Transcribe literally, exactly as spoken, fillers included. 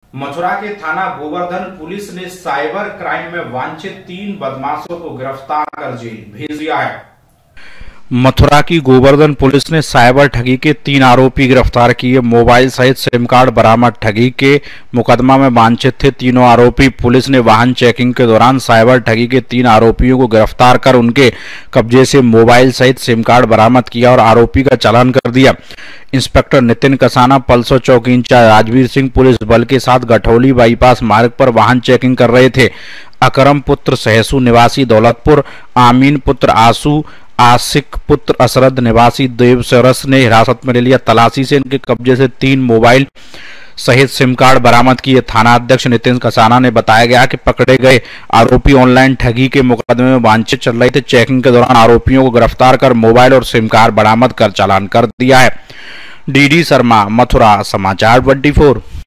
मथुरा के थाना गोवर्धन पुलिस ने साइबर क्राइम में वांछित तीन बदमाशों को गिरफ्तार कर जेल भेज दिया है। मथुरा की गोवर्धन पुलिस ने साइबर ठगी के तीन आरोपी गिरफ्तार किए। मोबाइल सहित सिम कार्ड बरामद। ठगी के मुकदमा में वांछित थे तीनों आरोपी। पुलिस ने वाहन चेकिंग के दौरान साइबर ठगी के तीन आरोपियों को गिरफ्तार कर उनके कब्जे से मोबाइल सहित सिम कार्ड बरामद किया और आरोपी का चालान कर दिया। इंस्पेक्टर नितिन कसाना, पल्सो चौकी इंचार्ज राजवीर सिंह पुलिस बल के साथ गठौली बाईपास मार्ग पर वाहन चेकिंग कर रहे थे। अकरम पुत्र सहसू निवासी दौलतपुर, आमीन पुत्र आसू, आशिक पुत्र असरद निवासी देवसरस ने हिरासत में ले लिया। तलाशी से इनके कब्जे से तीन मोबाइल सहित सिम कार्ड बरामद किए। थाना अध्यक्ष नितिन कसाना ने बताया गया कि पकड़े गए आरोपी ऑनलाइन ठगी के मुकदमे में वांछित चल रहे थे। चेकिंग के दौरान आरोपियों को गिरफ्तार कर मोबाइल और सिम कार्ड बरामद कर चालान कर दिया है। डी डी शर्मा, मथुरा, समाचार चौबीस।